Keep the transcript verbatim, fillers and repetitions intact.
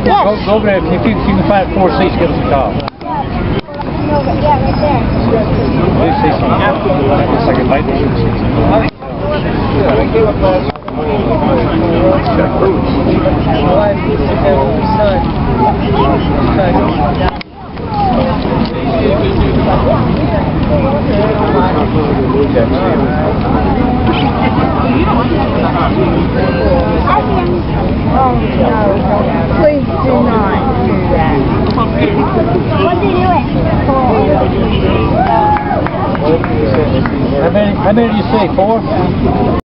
Yes. Go, go over there. If you, if you can find four seats, give us a call. Yeah, right there. Please say something. It's like a light. Oh no, please do not do that. What's he doing? How many, how many did you say? Four?